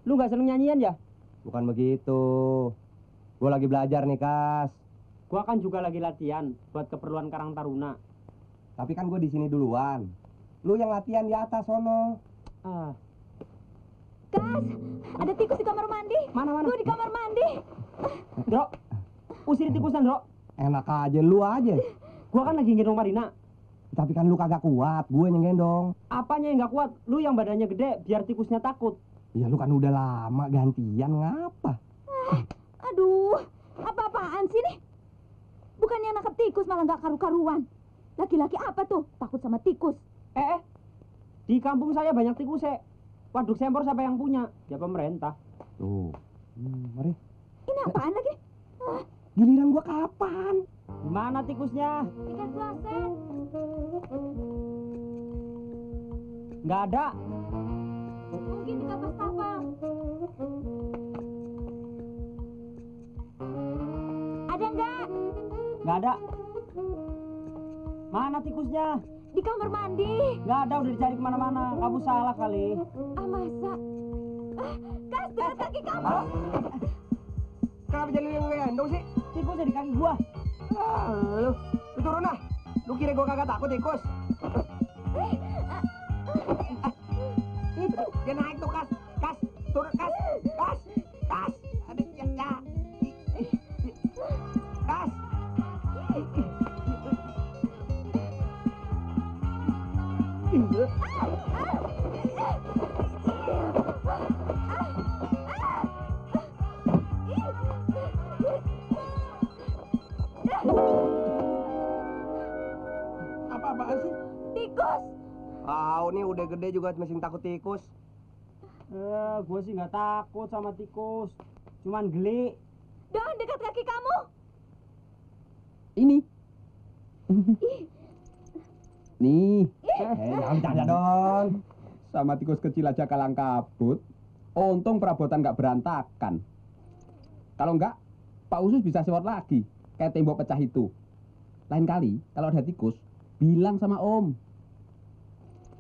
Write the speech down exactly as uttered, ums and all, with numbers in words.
Lu nggak seneng nyanyian ya? Bukan begitu. Gue lagi belajar nih, Kas. Gua kan juga lagi latihan buat keperluan Karang Taruna. Tapi kan gue di sini duluan. Lu yang latihan di atas sono. Ah. Kas, ada tikus di kamar mandi. Mana mana? Gue di kamar mandi. Dro, usir tikusan, Dro. Enak aja, lu aja. Gua kan lagi gendong Marina. Tapi kan lu kagak kuat, gue yang gendong. Apanya yang nggak kuat? Lu yang badannya gede, biar tikusnya takut. Ya lu kan udah lama gantian, ngapa? Ah, aduh, apa-apaan sih nih? Bukannya nangkep tikus malah nggak karu-karuan. Laki-laki apa tuh? Takut sama tikus. Eh, eh, di kampung saya banyak tikus, eh. Waduk sempor siapa yang punya? Ya pemerintah. Tuh, hmm, mari. Ini apaan lagi? Ah, Giliran gua kapan? Gimana tikusnya? ikan flaset. Nggak ada. Mungkin di kapas tapal. Ada nggak? Nggak ada. Mana tikusnya? Di kamar mandi. Nggak ada, udah dicari kemana-mana. Kamu salah kali. Ah, masa? Ah, Kas, dekat kaki kamu. Hah? Kenapa jadi lu yang gendong sih? Tikusnya di kaki gua. Ah, lu, lu turun ah. Lu kira gua kagak takut tikus? Itu, dia naik tuh, Kas. Kas, turun, Kas. Kas, Kas. Aduh, ya, ya. Kas. Apa-apaan sih? Tikus. Tahu nih udah gede juga masih takut tikus. Eh, gua sih nggak takut sama tikus. Cuman geli. Don, dekat kaki kamu. Ini. Nih. Eh, jangan bercanda dong. Sama tikus kecil aja kalang kabut. Untung perabotan nggak berantakan. Kalau nggak, Pak Usus bisa sewot lagi. Kayak tembok pecah itu. Lain kali, kalau ada tikus, bilang sama Om.